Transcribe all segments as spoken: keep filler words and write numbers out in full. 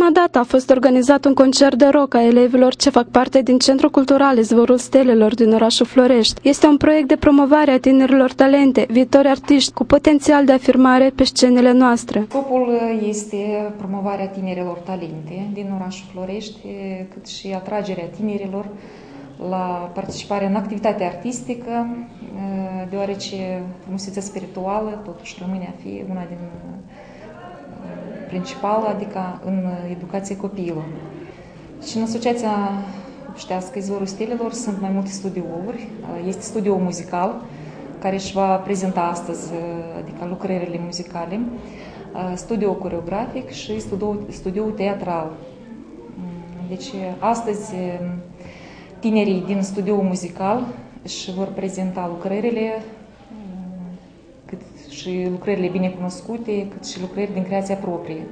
prima dată a fost organizat un concert de rock a elevilor ce fac parte din Centrul Cultural Izvorul Stelelor din orașul Florești. Este un proiect de promovare a tinerilor talente, viitori artiști cu potențial de afirmare pe scenele noastre. Scopul este promovarea tinerilor talente din orașul Florești, cât și atragerea tinerilor la participarea în activitatea artistică, deoarece frumusețea spirituală totuși rămâne a fi una din principală, adică în educația copiilor. Și în Asociația Obștească Izvorul Stelelor sunt mai multe studiouri. Este studioul muzical, care își va prezenta astăzi, adică lucrările muzicale, studioul coreografic și studioul, studioul teatral. Deci astăzi tinerii din studioul muzical își vor prezenta lucrările, cât și lucrările bine cunoscute, cât și lucrări din creația proprie.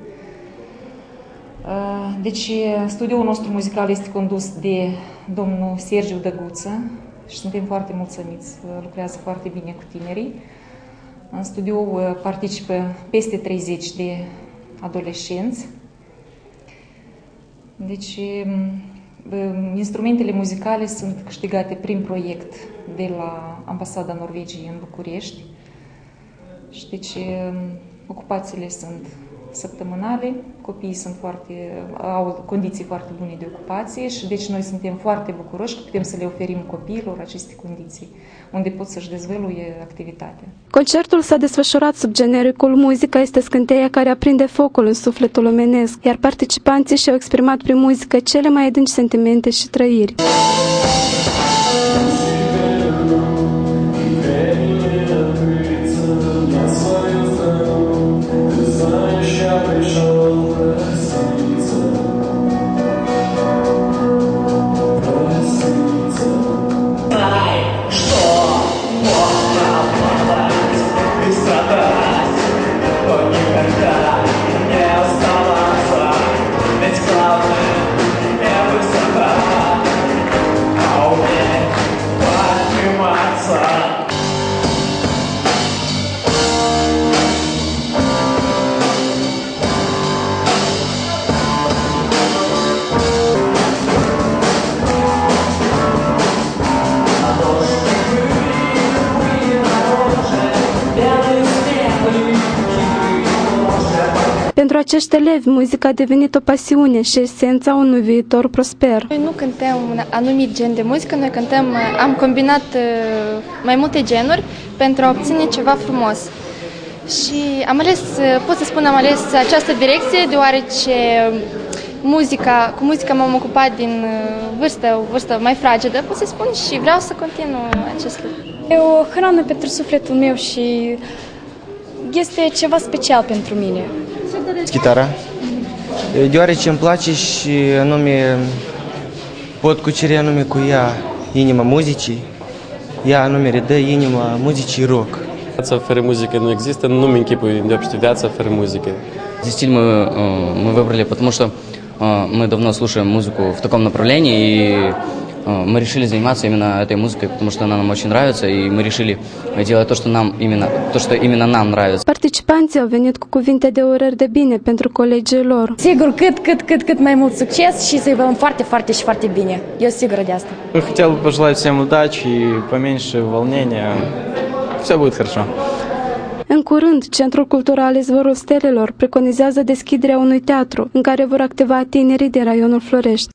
Deci, studioul nostru muzical este condus de domnul Sergiu Dăguță și suntem foarte mulțumiți, lucrează foarte bine cu tinerii. În studio participă peste treizeci de adolescenți. Deci, instrumentele muzicale sunt câștigate prin proiect de la Ambasada Norvegiei în București. Și deci ocupațiile sunt săptămânale, copiii sunt foarte, au condiții foarte bune de ocupație și deci noi suntem foarte bucuroși că putem să le oferim copiilor aceste condiții unde pot să-și dezvăluie activitatea. Concertul s-a desfășurat sub genericul Muzica este scânteia care aprinde focul în sufletul omenesc, iar participanții și-au exprimat prin muzică cele mai adânci sentimente și trăiri. Pentru acești elevi, muzica a devenit o pasiune și esența unui viitor prosper. Noi nu cântăm un anumit gen de muzică, noi cântăm, am combinat mai multe genuri pentru a obține ceva frumos. Și am ales, pot să spun, am ales această direcție deoarece muzica, cu muzica m-am ocupat din vârstă, o vârstă mai fragedă, pot să spun, și vreau să continu acest lucru. E o hrană pentru sufletul meu și este ceva special pentru mine. Chitara, deoarece îmi place și anume pot cuceri anume cu ea inima muzicii, ea anume redă inima muzicii rock. Viața fără muzică nu există, nu-mi închipui deopște viața фără музыки. Здесь стиль мы, мы выбрали, потому что мы давно слушаем музыку в таком направлении, и мы решили заниматься именно этой музыкой, потому что она нам очень нравится, и мы решили делать то, что нам именно, то, что именно нам нравится. Participanții au venit cu cuvinte de urări de bine pentru colegii lor. Sigur, cât, cât, cât, cât mai mult succes și să-i vedem foarte, foarte și foarte bine. Eu sigură de asta. Хотел бы пожелать всем удачи и поменьше волнения. Все будет хорошо. În curând, Centrul Cultural Izvorul Stelelor preconizează deschiderea unui teatru în care vor activa tinerii din raionul Florești.